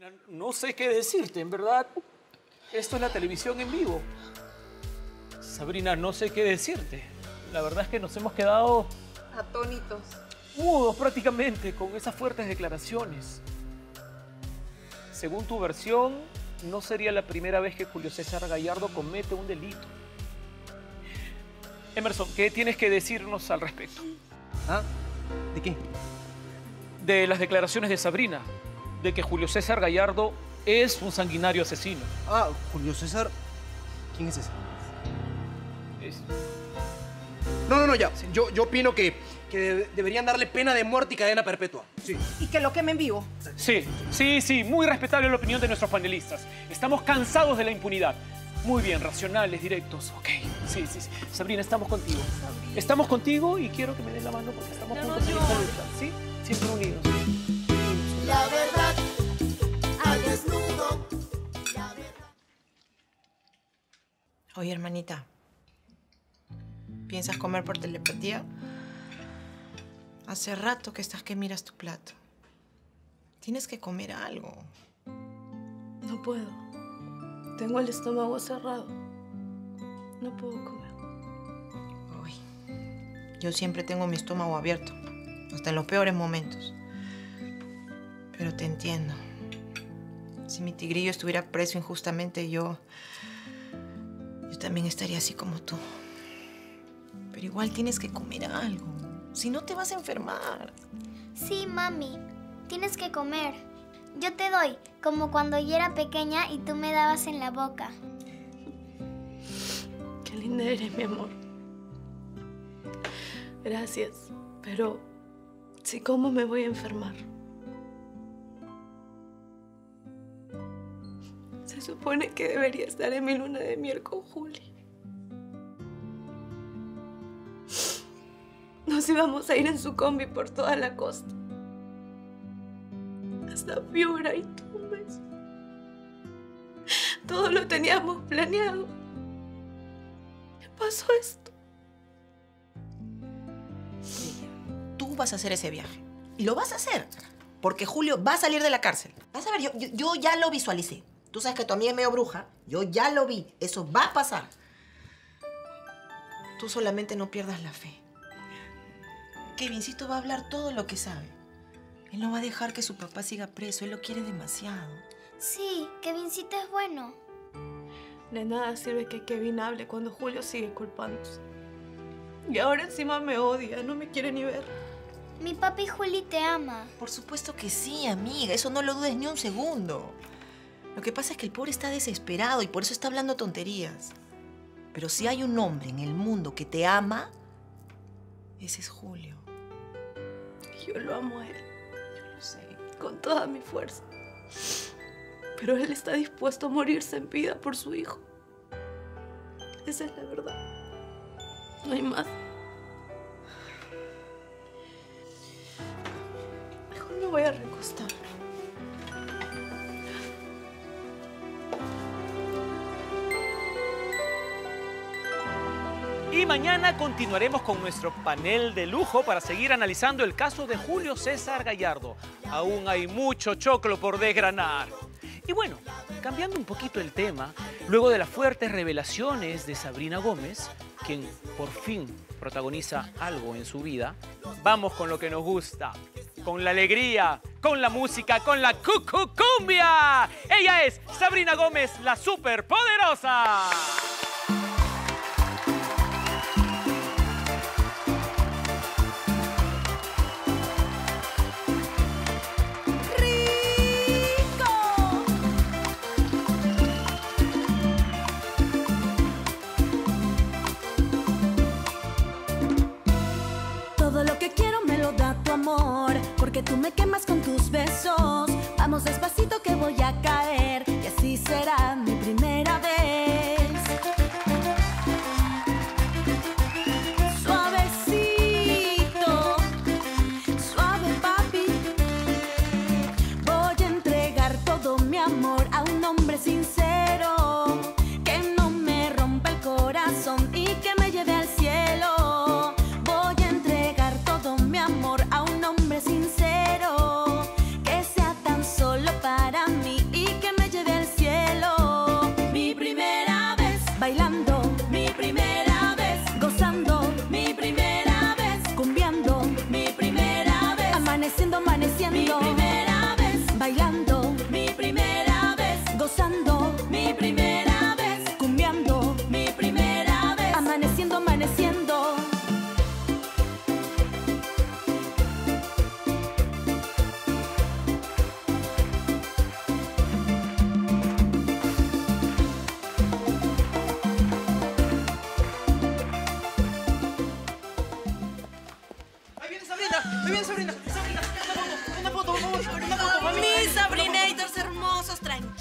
No sé qué decirte, en verdad. Esto es la televisión en vivo. Sabrina, no sé qué decirte. La verdad es que nos hemos quedado atónitos, mudos prácticamente con esas fuertes declaraciones. Según tu versión, no sería la primera vez que Julio César Gallardo comete un delito. Emerson, ¿qué tienes que decirnos al respecto? ¿Ah? ¿De qué? De las declaraciones de Sabrina, de que Julio César Gallardo es un sanguinario asesino. Ah, Julio César. ¿Quién es ese? No, ya. Sí. Yo opino que deberían darle pena de muerte y cadena perpetua. Sí. Y que lo quemen vivo. Sí. Muy respetable la opinión de nuestros panelistas. Estamos cansados de la impunidad. Muy bien, racionales, directos. Ok, sí. Sabrina, estamos contigo. Sabrina. Estamos contigo y quiero que me des la mano porque estamos juntos en esta lucha. ¿Sí? Siempre unidos. La verdad, al desnudo. La verdad. Oye, hermanita. ¿Piensas comer por telepatía? Hace rato que estás que miras tu plato. Tienes que comer algo. No puedo. Tengo el estómago cerrado. No puedo comer. Uy, yo siempre tengo mi estómago abierto, hasta en los peores momentos. Pero te entiendo. Si mi tigrillo estuviera preso injustamente, yo también estaría así como tú. Pero igual tienes que comer algo. Si no, te vas a enfermar. Sí, mami. Tienes que comer. Yo te doy, como cuando yo era pequeña y tú me dabas en la boca. Qué linda eres, mi amor. Gracias. Pero si como me voy a enfermar. Se supone que debería estar en mi luna de miel con Juli. Nos íbamos a ir en su combi por toda la costa. Hasta Piura y Tumbes. Todo lo teníamos planeado. ¿Qué pasó esto? Tú vas a hacer ese viaje. Y lo vas a hacer. Porque Julio va a salir de la cárcel. Vas a ver, yo ya lo visualicé. Tú sabes que tu amiga es medio bruja. Yo ya lo vi. Eso va a pasar. Tú solamente no pierdas la fe. Kevincito va a hablar todo lo que sabe. Él no va a dejar que su papá siga preso. Él lo quiere demasiado. Sí, Kevincito es bueno. De nada sirve que Kevin hable cuando Julio sigue culpándose. Y ahora encima me odia, no me quiere ni ver. Mi papi Juli te ama. Por supuesto que sí, amiga. Eso no lo dudes ni un segundo. Lo que pasa es que el pobre está desesperado y por eso está hablando tonterías. Pero si hay un hombre en el mundo que te ama, ese es Julio. Yo lo amo a él. Yo lo sé. Con toda mi fuerza. Pero él está dispuesto a morirse en vida por su hijo. Esa es la verdad. No hay más. Mejor me voy a recostar. Y mañana continuaremos con nuestro panel de lujo para seguir analizando el caso de Julio César Gallardo. Aún hay mucho choclo por desgranar. Y bueno, cambiando un poquito el tema, luego de las fuertes revelaciones de Sabrina Gómez, quien por fin protagoniza algo en su vida, vamos con lo que nos gusta, con la alegría, con la música, con la cucucumbia. Ella es Sabrina Gómez, la superpoderosa. Todo lo que quiero me lo da tu amor, porque tú me quemas con tus besos. Vamos despacito que voy a caer y así será mi primera vez. Suavecito, suave papi. Voy a entregar todo mi amor a un hombre sincero, que no me rompa el corazón y que me lleve al cielo. Amor a un hombre sincero, que sea tan solo para mí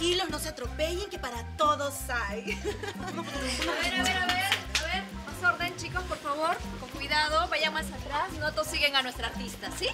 tranquilos, no se atropellen, que para todos hay. A ver. Más orden, chicos, por favor. Con cuidado, vayan más atrás. No tosiguen a nuestra artista, ¿sí?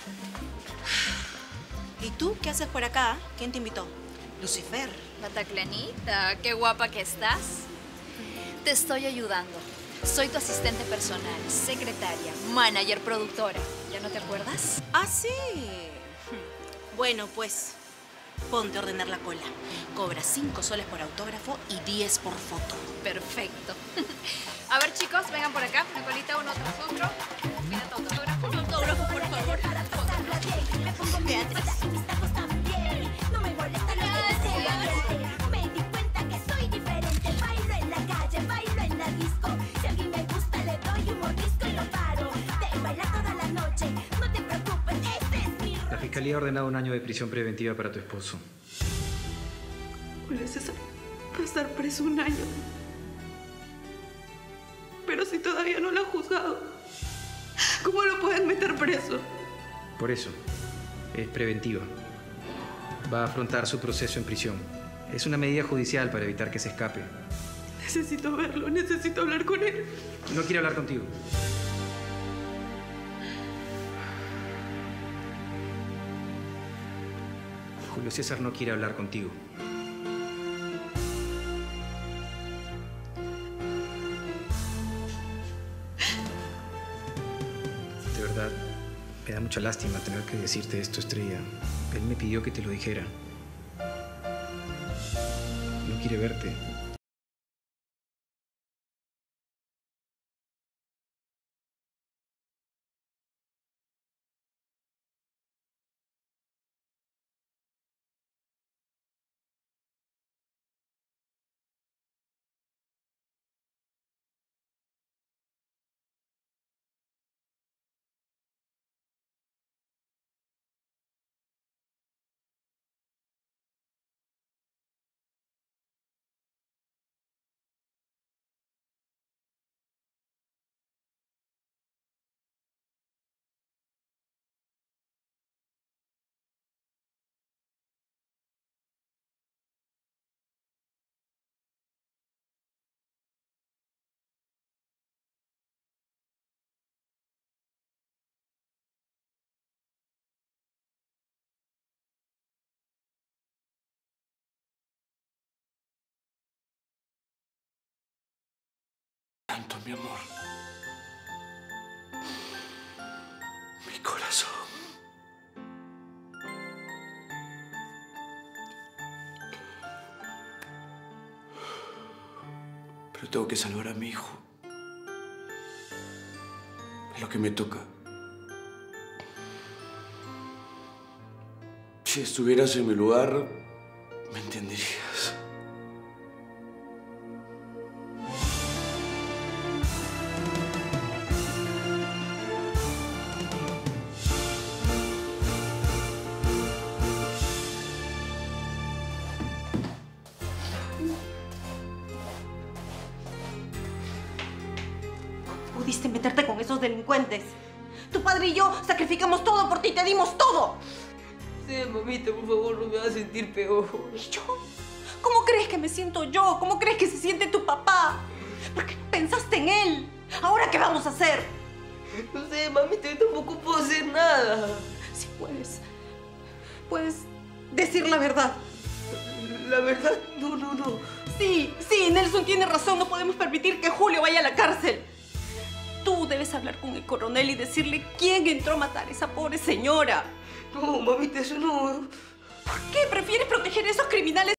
¿Y tú qué haces por acá? ¿Quién te invitó? Lucifer. Pataclenita, qué guapa que estás. Te estoy ayudando. Soy tu asistente personal, secretaria, manager, productora. ¿Ya no te acuerdas? Ah, sí. Bueno, pues, ponte a ordenar la cola. Cobra 5 soles por autógrafo y 10 por foto. Perfecto. A ver, chicos, vengan por acá. Una colita uno tras otro. Mira tu autógrafo. Un autógrafo, por favor. Beatriz. No me molesta lo que te me di cuenta que soy diferente. Bailo en la calle, bailo en la disco. Si a alguien me gusta, le doy un mordisco y lo paro. Te baila toda la noche, no te preocupes, este es mi La fiscalía ha ordenado 1 año de prisión preventiva para tu esposo. Julio César va a estar preso 1 año. Pero si todavía no lo han juzgado, ¿cómo lo pueden meter preso? Por eso, es preventiva. Va a afrontar su proceso en prisión. Es una medida judicial para evitar que se escape. Necesito verlo, necesito hablar con él. No quiere hablar contigo. Julio César no quiere hablar contigo. De verdad, me da mucha lástima tener que decirte esto, Estrella. Él me pidió que te lo dijera. No quiere verte. Tanto, mi amor. Mi corazón. Pero tengo que salvar a mi hijo. Es lo que me toca. Si estuvieras en mi lugar, me entenderías. Pudiste meterte con esos delincuentes. Tu padre y yo sacrificamos todo por ti, te dimos todo. Sí, mamita, por favor, no me hagas sentir peor. ¿Y yo? ¿Cómo crees que me siento yo? ¿Cómo crees que se siente tu papá? ¿Por qué no pensaste en él? ¿Ahora qué vamos a hacer? No sé, mamita, yo tampoco puedo hacer nada. Sí puedes. Puedes decir la verdad. La verdad, no. Sí, Nelson tiene razón. No podemos permitir que Julio vaya a la cárcel. Tú debes hablar con el coronel y decirle quién entró a matar a esa pobre señora. No, mamita, eso no. ¿Por qué prefieres proteger a esos criminales